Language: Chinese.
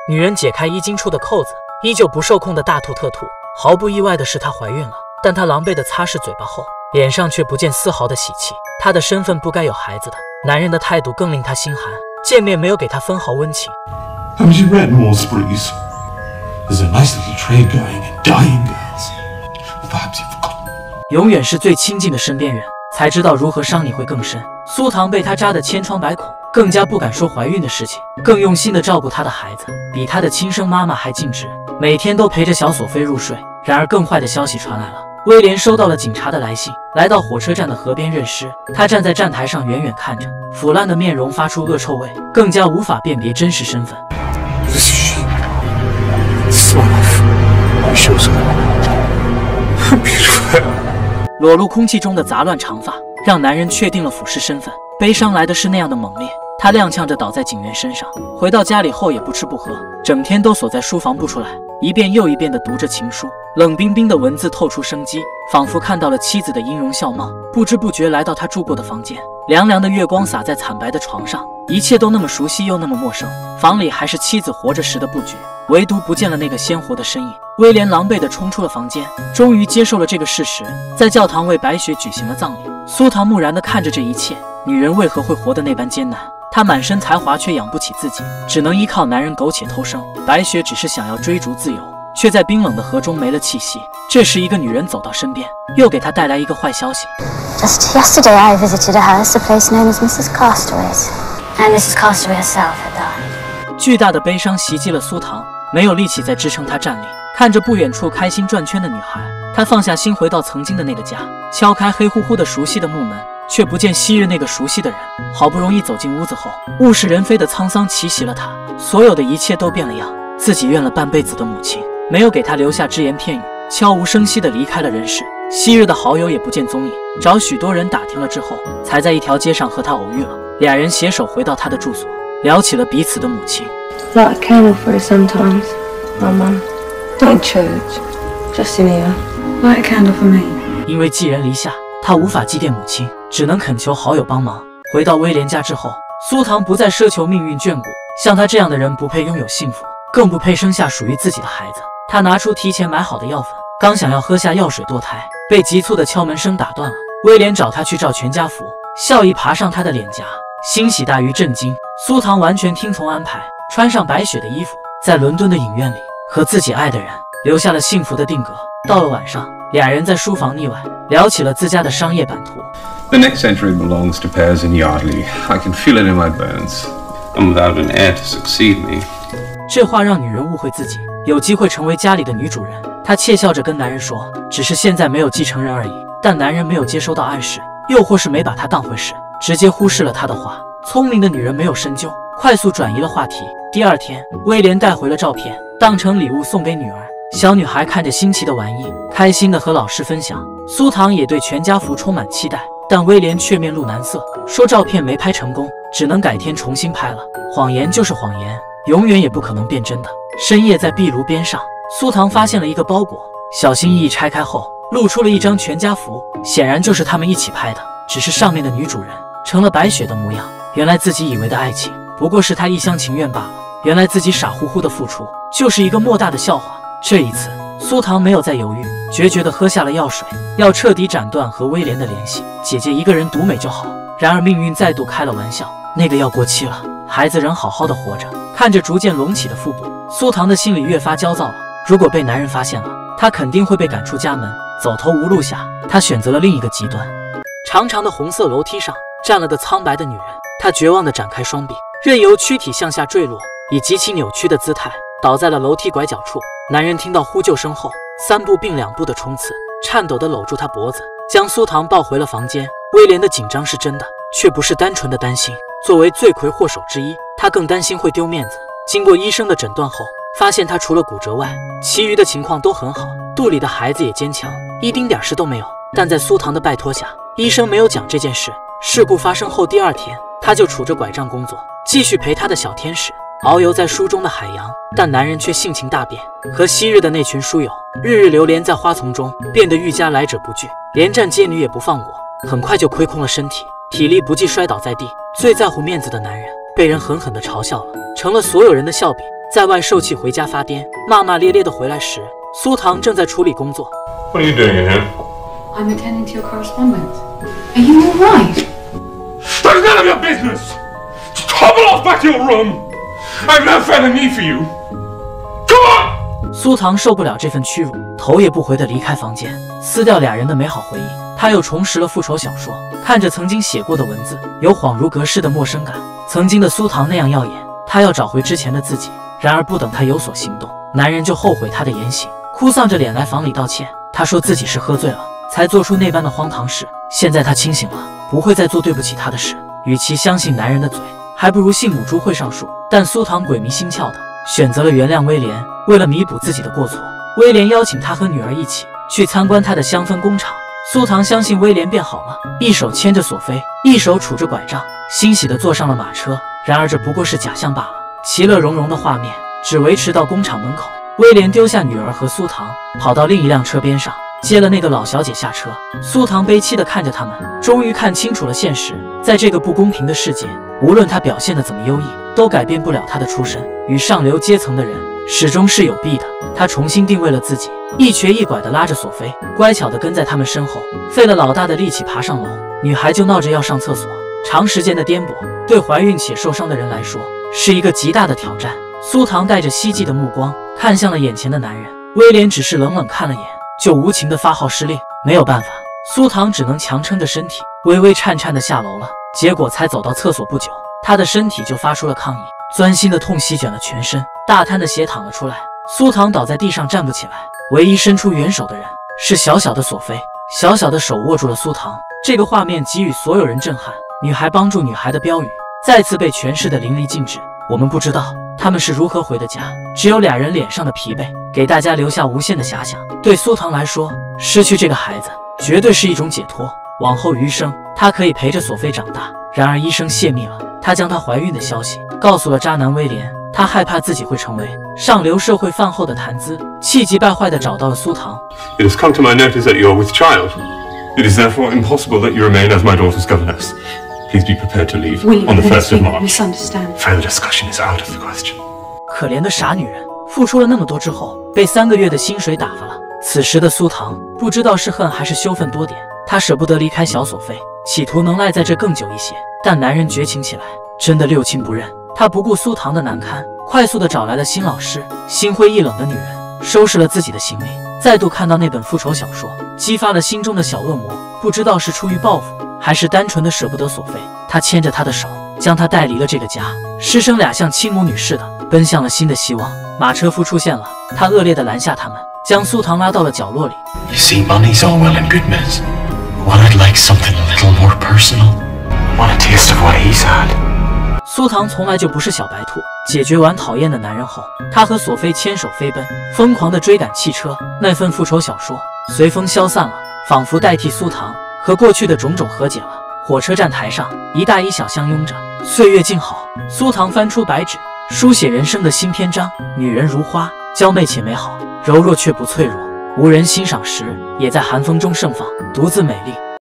女人解开衣襟处的扣子，依旧不受控的大吐特吐。毫不意外的是，她怀孕了，但她狼狈地擦拭嘴巴后，脸上却不见丝毫的喜气。她的身份不该有孩子的，男人的态度更令她心寒。见面没有给她分毫温情。 Haven't you read more sprees? There's a nice little trade going in dying girls. Or perhaps you've forgotten. 永远是最亲近的身边人，才知道如何伤你会更深。苏唐被她扎得千疮百孔，更加不敢说怀孕的事情，更用心地照顾她的孩子，比她的亲生妈妈还尽职，每天都陪着小索菲入睡。然而更坏的消息传来了，威廉收到了警察的来信，来到火车站的河边认尸。他站在站台上远远看着，腐烂的面容发出恶臭味，更加无法辨别真实身份。 This is she. This is my wife. She was beautiful. 裸露空气中的杂乱长发，让男人确定了腐尸身份。悲伤来的是那样的猛烈，他踉跄着倒在警员身上。回到家里后也不吃不喝，整天都锁在书房不出来，一遍又一遍地读着情书。冷冰冰的文字透出生机，仿佛看到了妻子的音容笑貌。不知不觉来到他住过的房间，凉凉的月光洒在惨白的床上，一切都那么熟悉又那么陌生。房里还是妻子活着时的布局，唯独不见了那个鲜活的身影。威廉狼狈地冲出了房间，终于接受了这个事实，在教堂为白雪举行了葬礼。苏唐木然地看着这一切，女人为何会活得那般艰难？她满身才华却养不起自己，只能依靠男人苟且偷生。白雪只是想要追逐自由，却在冰冷的河中没了气息。这时，一个女人走到身边，又给她带来一个坏消息。 Just yesterday, I visited a house, a place known as Mrs. Castaway's, and Mrs. Castaway herself had died. 巨大的悲伤袭击了苏唐，没有力气再支撑她站立。看着不远处开心转圈的女孩，她放下心，回到曾经的那个家，敲开黑乎乎的熟悉的木门，却不见昔日那个熟悉的人。好不容易走进屋子后，物是人非的沧桑奇袭了她，所有的一切都变了样。自己怨了半辈子的母亲，没有给她留下只言片语，悄无声息地离开了人世。昔日的好友也不见踪影，找许多人打听了之后，才在一条街上和她偶遇了。俩人携手回到她的住所，聊起了彼此的母亲。 Light a candle for her sometimes, Mama. Not in church, just in here. Light a candle for me. 因为寄人篱下，她无法祭奠母亲，只能恳求好友帮忙。回到威廉家之后，苏唐不再奢求命运眷顾，像他这样的人不配拥有幸福，更不配生下属于自己的孩子。他拿出提前买好的药粉，刚想要喝下药水堕胎，被急促的敲门声打断了。威廉找他去照全家福，笑意爬上他的脸颊，欣喜大于震惊。苏唐完全听从安排，穿上白雪的衣服，在伦敦的影院里和自己爱的人留下了幸福的定格。到了晚上，俩人在书房腻歪，聊起了自家的商业版图。 The next century belongs to Pears and Yardley. I can feel it in my bones. I'm without an heir to succeed me. 这话让女人误会自己有机会成为家里的女主人。她窃笑着跟男人说，只是现在没有继承人而已。但男人没有接收到暗示，又或是没把她当回事，直接忽视了她的话。聪明的女人没有深究，快速转移了话题。第二天，威廉带回了照片，当成礼物送给女儿。小女孩看着新奇的玩意，开心地和老师分享。苏唐也对全家福充满期待，但威廉却面露难色，说照片没拍成功，只能改天重新拍了。谎言就是谎言，永远也不可能变真的。深夜在壁炉边上，苏唐发现了一个包裹，小心翼翼拆开后，露出了一张全家福，显然就是他们一起拍的，只是上面的女主人成了白雪的模样。原来自己以为的爱情，不过是他一厢情愿罢了。原来自己傻乎乎的付出，就是一个莫大的笑话。这一次，苏唐没有再犹豫，决绝地喝下了药水，要彻底斩断和威廉的联系。姐姐一个人独美就好。然而命运再度开了玩笑，那个药过期了，孩子仍好好的活着。看着逐渐隆起的腹部，苏唐的心里越发焦躁了。如果被男人发现了，他肯定会被赶出家门，走投无路下，他选择了另一个极端。长长的红色楼梯上站了个苍白的女人，她绝望地展开双臂，任由躯体向下坠落，以极其扭曲的姿态倒在了楼梯拐角处。男人听到呼救声后，3步并2步的冲刺，颤抖地搂住她脖子，将苏唐抱回了房间。威廉的紧张是真的，却不是单纯的担心。作为罪魁祸首之一，他更担心会丢面子。经过医生的诊断后，发现他除了骨折外，其余的情况都很好，肚里的孩子也坚强，一丁点事都没有。但在苏唐的拜托下，医生没有讲这件事。事故发生后第2天，他就杵着拐杖工作，继续陪他的小天使遨游在书中的海洋。但男人却性情大变，和昔日的那群书友日日流连在花丛中，变得愈加来者不拒，连战街女也不放过。很快就亏空了身体，体力不济摔倒在地。最在乎面子的男人被人狠狠地嘲笑了，成了所有人的笑柄。 在外受气回家发癫，骂骂咧咧的回来时，苏唐正在处理工作。 What are you doing in here? I'm attending to your correspondence. Are you all right? That's none of your business! Just hobble off back to your room! I've no further need for you! Come on! 苏唐受不了这份屈辱，头也不回地离开房间，撕掉俩人的美好回忆。他又重拾了复仇小说，看着曾经写过的文字，有恍如隔世的陌生感。曾经的苏唐那样耀眼，他要找回之前的自己。然而不等他有所行动，男人就后悔他的言行，哭丧着脸来房里道歉。他说自己是喝醉了，才做出那般的荒唐事。现在他清醒了，不会再做对不起他的事。与其相信男人的嘴，还不如信母猪会上树。但苏唐鬼迷心窍的选择了原谅威廉。为了弥补自己的过错，威廉邀请他和女儿一起去参观他的香氛工厂。苏唐相信威廉变好了，一手牵着索菲，一手杵着拐杖，欣喜地坐上了马车。然而这不过是假象罢了，其乐融融的画面只维持到工厂门口。威廉丢下女儿和苏唐，跑到另一辆车边上，接了那个老小姐下车。苏唐悲戚地看着他们，终于看清楚了现实。在这个不公平的世界，无论他表现得怎么优异，都改变不了他的出身。与上流阶层的人始终是有弊的。他重新定位了自己，一瘸一拐地拉着索菲，乖巧地跟在他们身后，费了老大的力气爬上楼。女孩就闹着要上厕所。长时间的颠簸对怀孕且受伤的人来说是一个极大的挑战。苏唐带着希冀的目光看向了眼前的男人，威廉只是冷冷看了眼，就无情的发号施令。没有办法，苏唐只能强撑着身体，微微颤颤地下楼了。结果才走到厕所不久，他的身体就发出了抗议，钻心的痛席卷了全身，大滩的血淌了出来。苏唐倒在地上站不起来，唯一伸出援手的人是小小的索菲，小小的手握住了苏唐。这个画面给予所有人震撼。女孩帮助女孩的标语再次被诠释得淋漓尽致。我们不知道他们是如何回的家，只有俩人脸上的疲惫给大家留下无限的遐想。对苏唐来说，失去这个孩子绝对是一种解脱，往后余生他可以陪着索菲长大。然而医生泄密了，他将她怀孕的消息告诉了渣男威廉。他害怕自己会成为上流社会饭后的谈资，气急败坏地找到了苏唐。 It has come to my notice that you are with child. It is therefore impossible that you remain as my daughter's governess. Please be prepared to leave William, on the there has 1st of been a March. misunderstanding. Further discussion is out of the question. 可怜的傻女人，付出了那么多之后，被3个月的薪水打发了。此时的苏唐不知道是恨还是羞愤多点，他舍不得离开小索菲，企图能赖在这更久一些。但男人绝情起来，真的六亲不认。他不顾苏唐的难堪，快速地找来了新老师。心灰意冷的女人收拾了自己的行李，再度看到那本复仇小说，激发了心中的小恶魔。不知道是出于报复，还是单纯的舍不得索菲，他牵着她的手，将她带离了这个家。师生俩像亲母女似的，奔向了新的希望。马车夫出现了，他恶劣地拦下他们，将苏唐拉到了角落里。 You see, money's all well and good, miss. But I'd like something a little more personal. I want a taste of what he's had. 苏唐从来就不是小白兔。解决完讨厌的男人后，他和索菲牵手飞奔，疯狂地追赶汽车。那份复仇小说随风消散了，仿佛代替苏唐和过去的种种和解了。火车站台上，一大一小相拥着，岁月静好。苏唐翻出白纸，书写人生的新篇章。女人如花，娇媚且美好，柔弱却不脆弱。无人欣赏时，也在寒风中盛放，独自美丽。